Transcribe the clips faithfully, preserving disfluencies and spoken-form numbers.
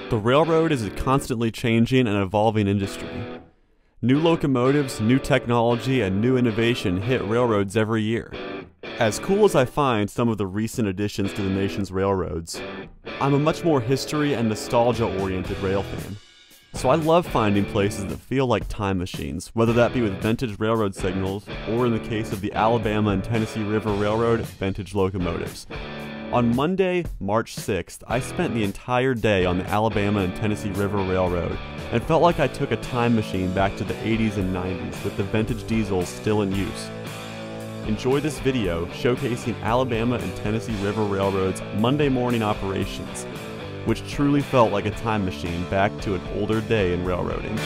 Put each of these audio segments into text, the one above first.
The railroad is a constantly changing and evolving industry. New locomotives, new technology, and new innovation hit railroads every year. As cool as I find some of the recent additions to the nation's railroads, I'm a much more history and nostalgia-oriented rail fan. So I love finding places that feel like time machines, whether that be with vintage railroad signals, or in the case of the Alabama and Tennessee River Railroad, vintage locomotives. On Monday, March sixth, I spent the entire day on the Alabama and Tennessee River Railroad and felt like I took a time machine back to the eighties and nineties with the vintage diesels still in use. Enjoy this video showcasing Alabama and Tennessee River Railroad's Monday morning operations, which truly felt like a time machine back to an older day in railroading.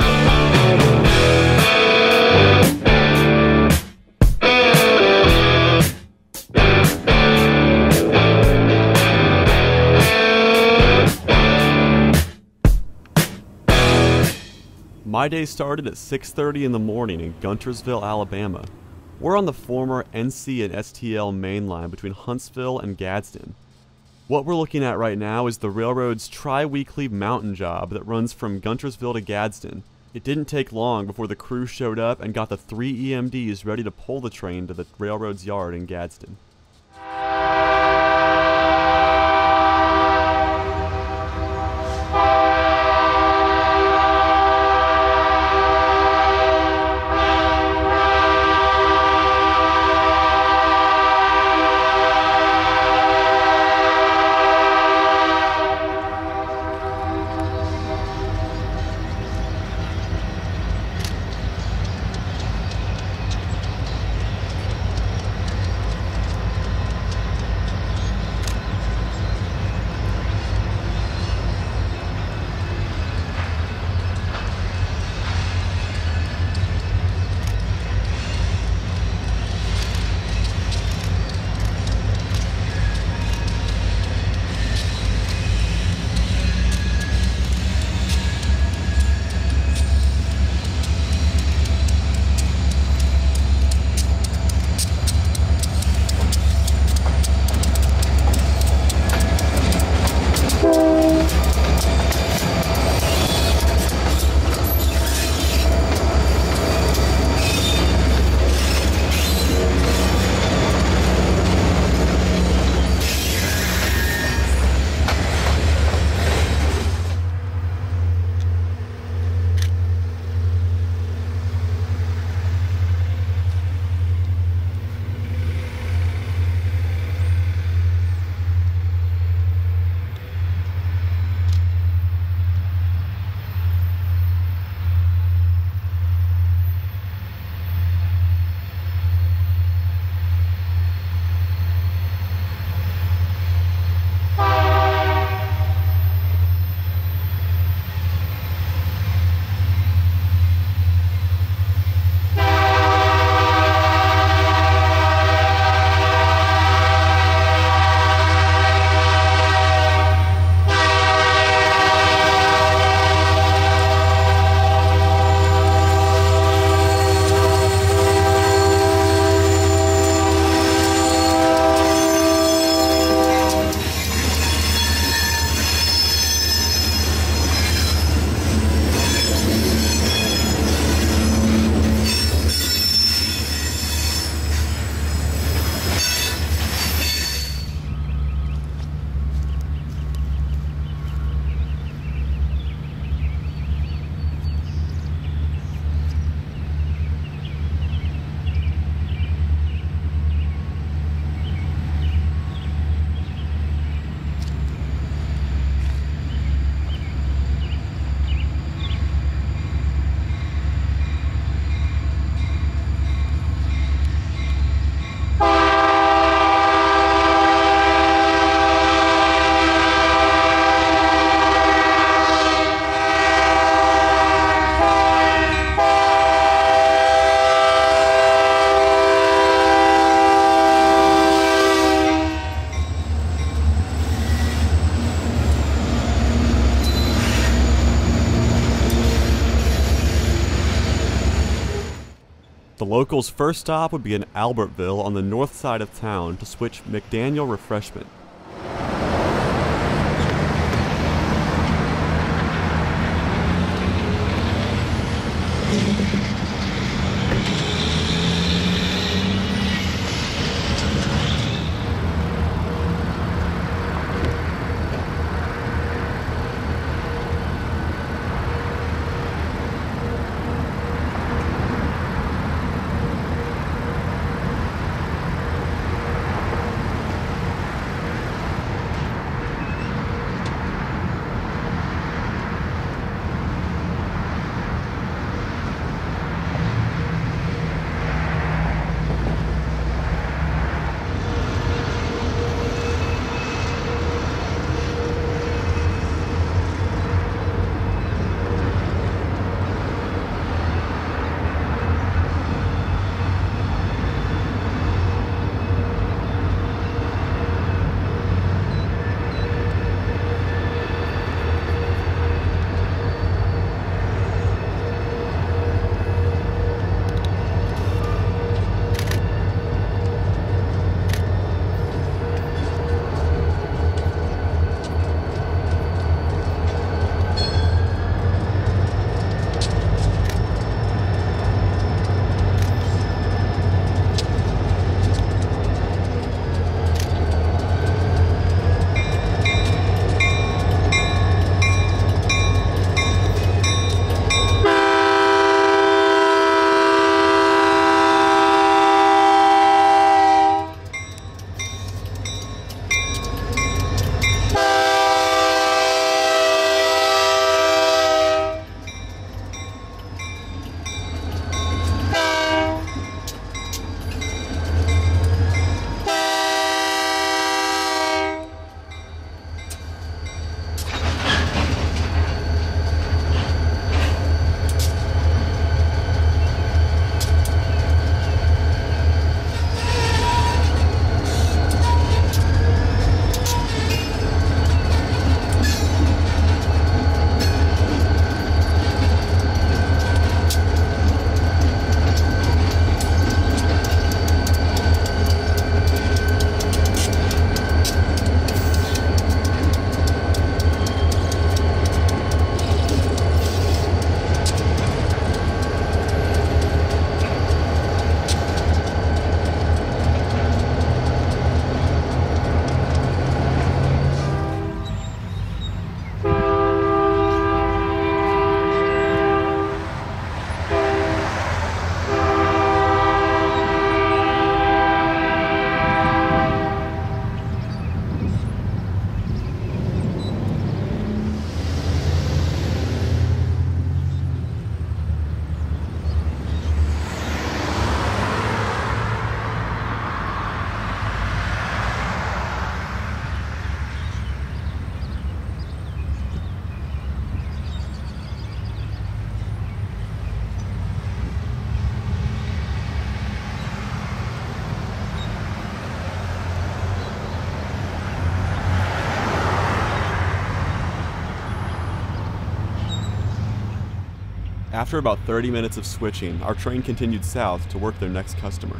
My day started at six thirty in the morning in Guntersville, Alabama. We're on the former N C and S T L main line between Huntsville and Gadsden. What we're looking at right now is the railroad's tri-weekly mountain job that runs from Guntersville to Gadsden. It didn't take long before the crew showed up and got the three E M Ds ready to pull the train to the railroad's yard in Gadsden. The locals' first stop would be in Albertville on the north side of town to switch McDaniel Refreshment. After about thirty minutes of switching, our train continued south to work their next customer.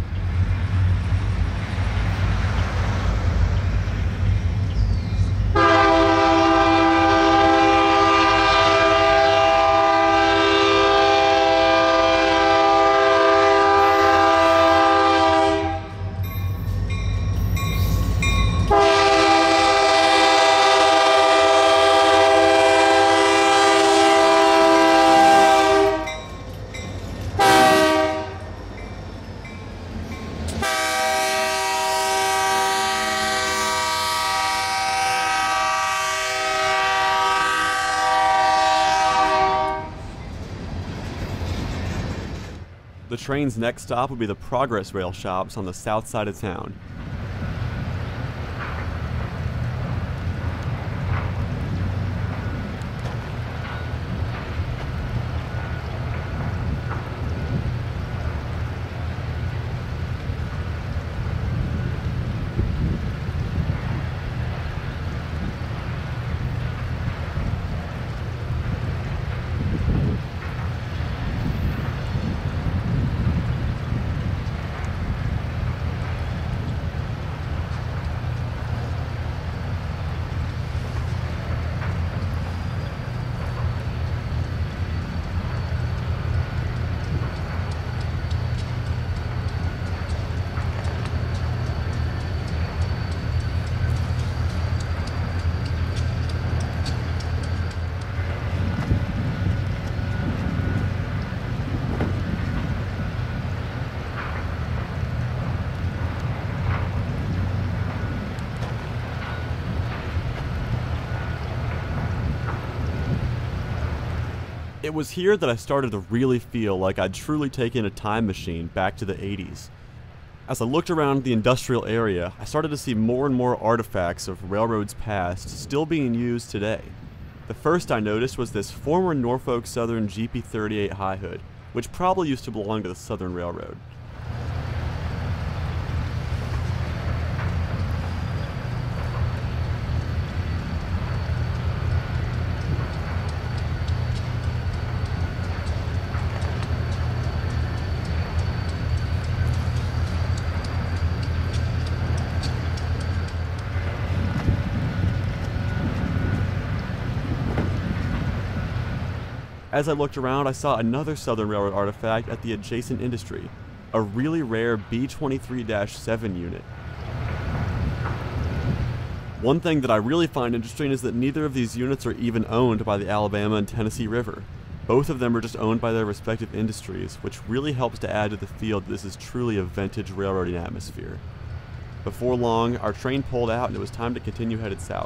The train's next stop would be the Progress Rail shops on the south side of town. It was here that I started to really feel like I'd truly taken a time machine back to the eighties. As I looked around the industrial area, I started to see more and more artifacts of railroads past still being used today. The first I noticed was this former Norfolk Southern G P thirty-eight high hood, which probably used to belong to the Southern Railroad. As I looked around, I saw another Southern Railroad artifact at the adjacent industry, a really rare B twenty-three dash seven unit. One thing that I really find interesting is that neither of these units are even owned by the Alabama and Tennessee River. Both of them are just owned by their respective industries, which really helps to add to the feel that this is truly a vintage railroading atmosphere. Before long, our train pulled out and it was time to continue headed south.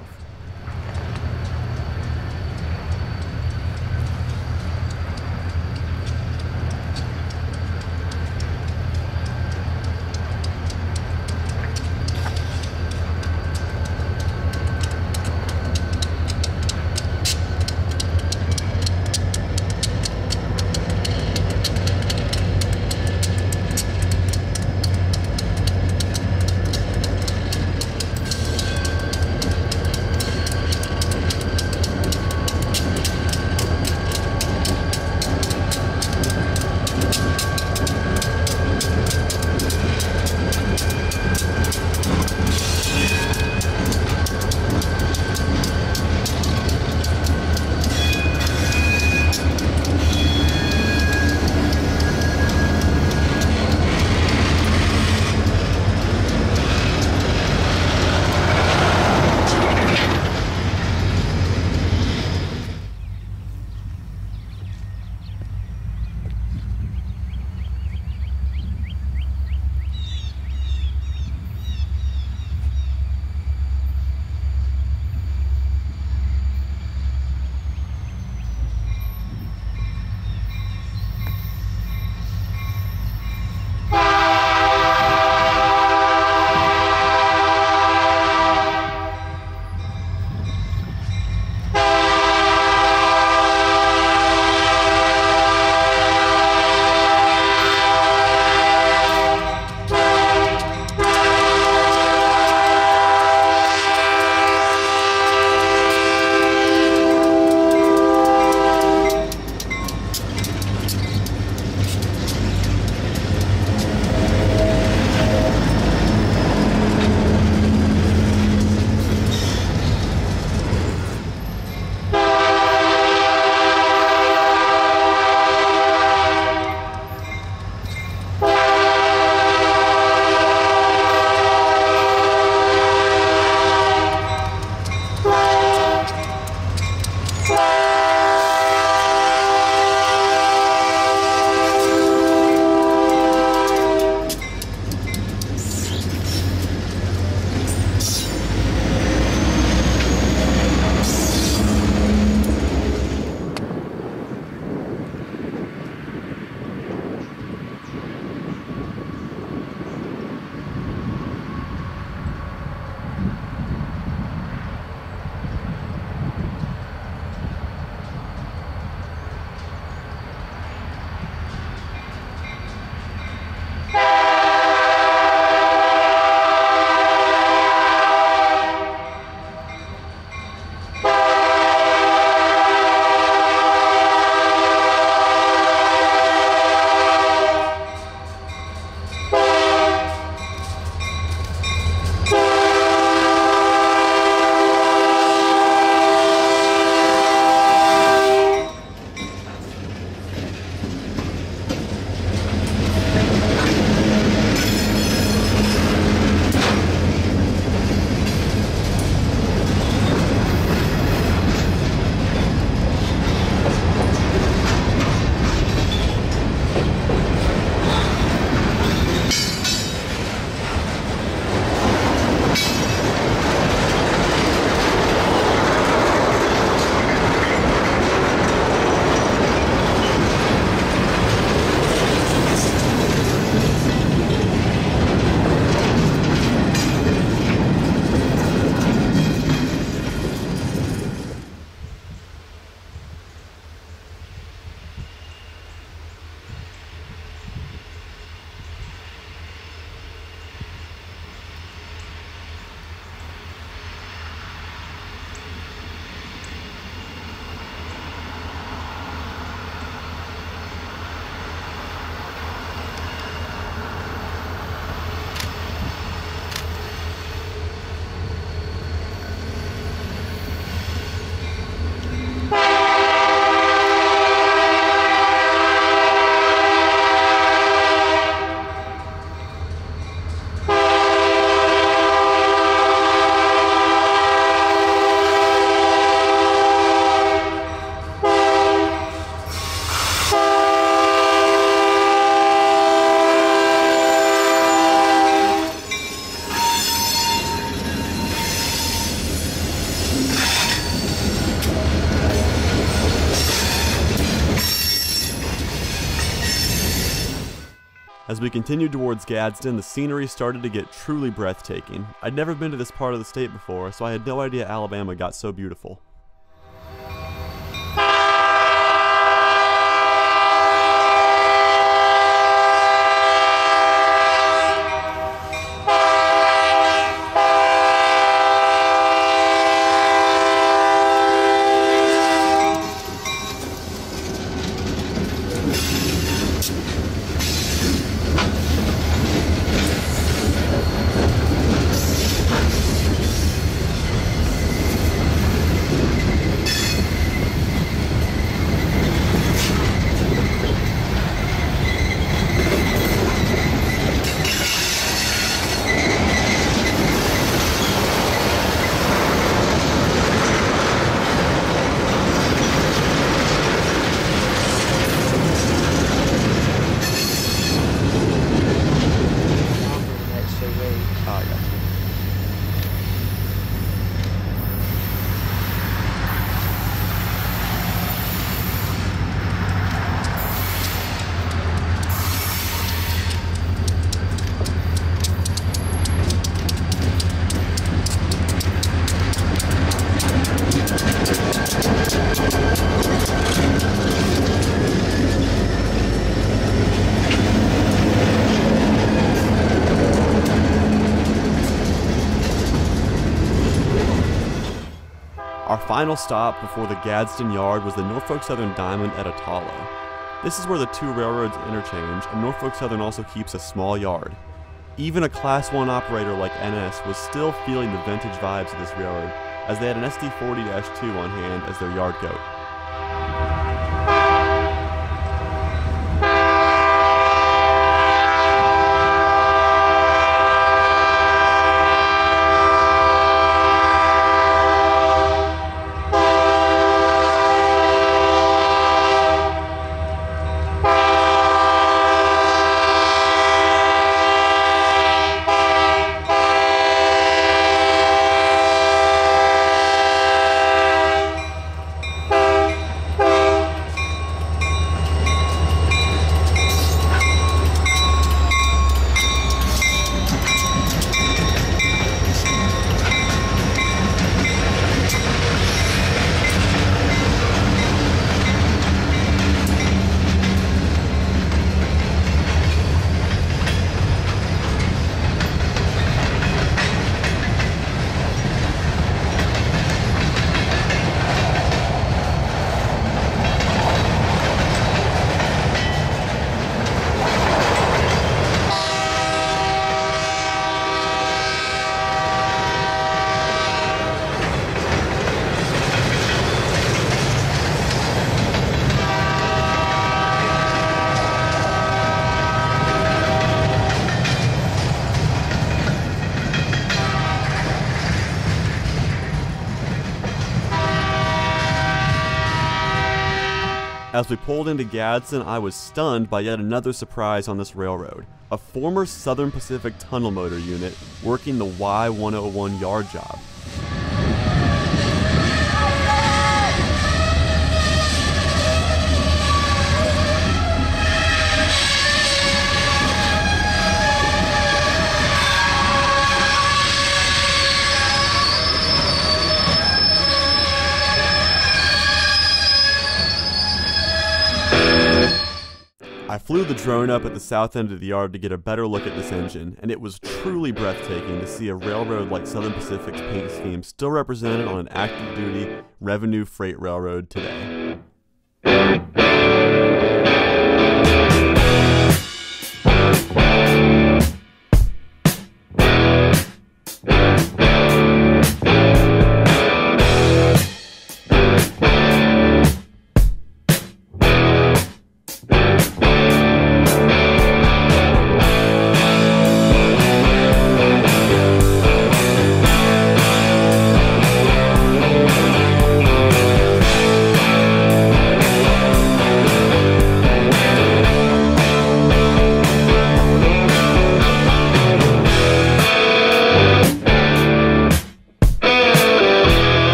As we continued towards Gadsden, the scenery started to get truly breathtaking. I'd never been to this part of the state before, so I had no idea Alabama got so beautiful. Our final stop before the Gadsden Yard was the Norfolk Southern Diamond at Attala. This is where the two railroads interchange, and Norfolk Southern also keeps a small yard. Even a Class one operator like N S was still feeling the vintage vibes of this railroad, as they had an S D forty dash two on hand as their yard goat. As we pulled into Gadsden, I was stunned by yet another surprise on this railroad. A former Southern Pacific tunnel motor unit working the Y one oh one yard job. I flew the drone up at the south end of the yard to get a better look at this engine, and it was truly breathtaking to see a railroad like Southern Pacific's paint scheme still represented on an active-duty revenue freight railroad today.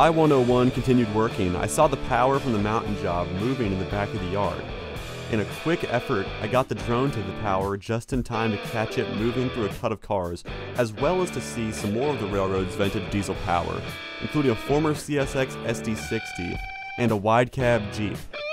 I one oh one continued working, I saw the power from the mountain job moving in the back of the yard. In a quick effort, I got the drone to the tower just in time to catch it moving through a cut of cars, as well as to see some more of the railroad's vintage diesel power, including a former C S X S D sixty and a wide cab Jeep.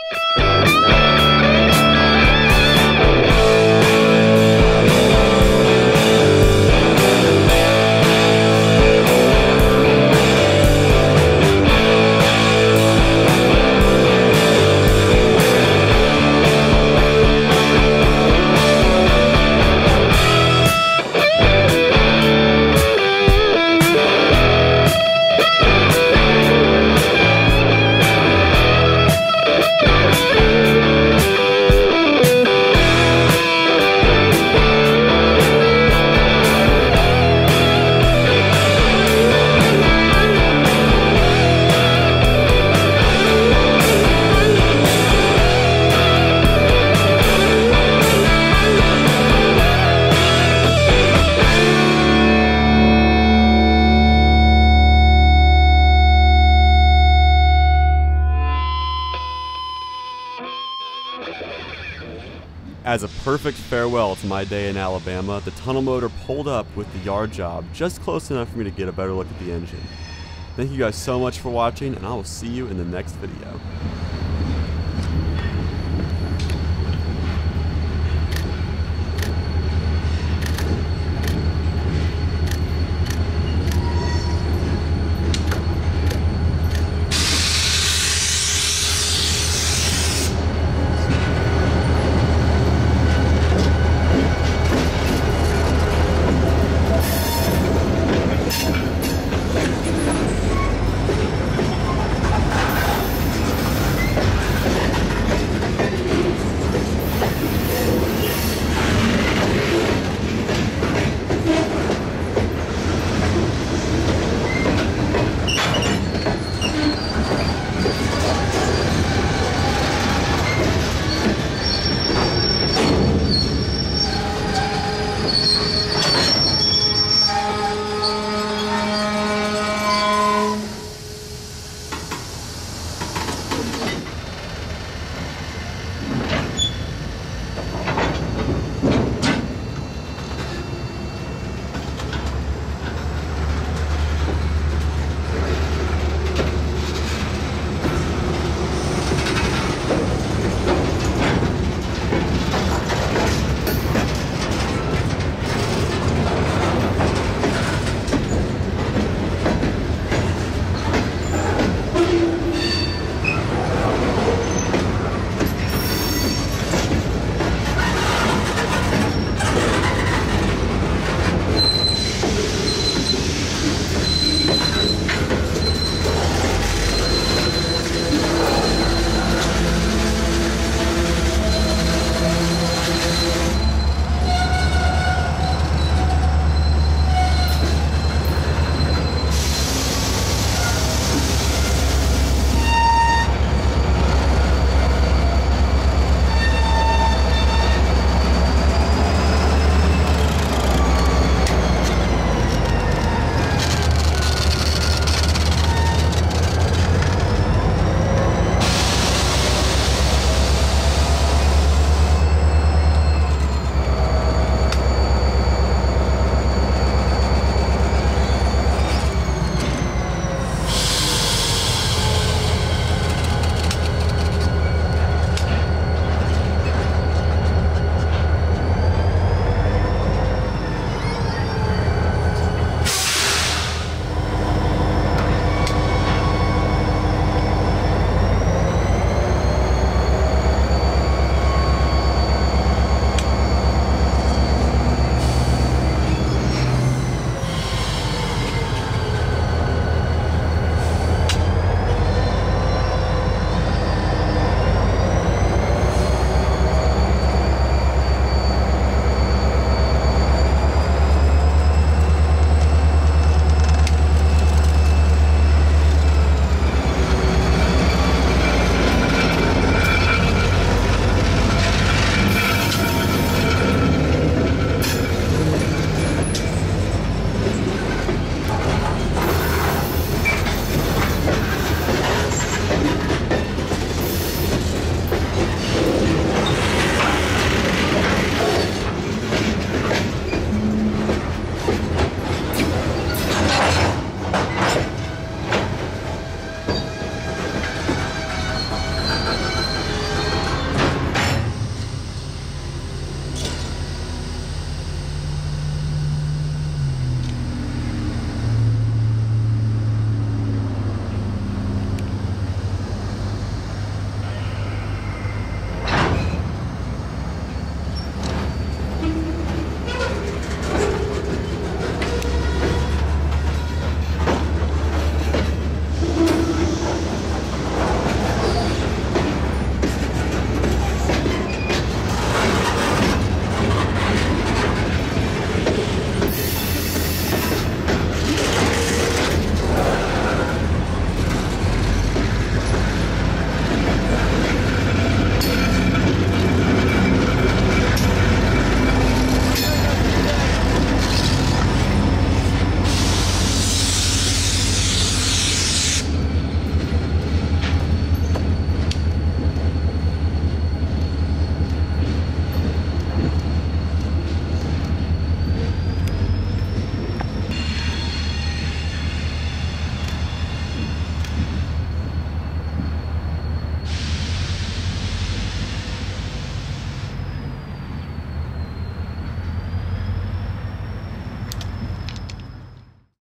As a perfect farewell to my day in Alabama, the tunnel motor pulled up with the yard job just close enough for me to get a better look at the engine. Thank you guys so much for watching, and I will see you in the next video.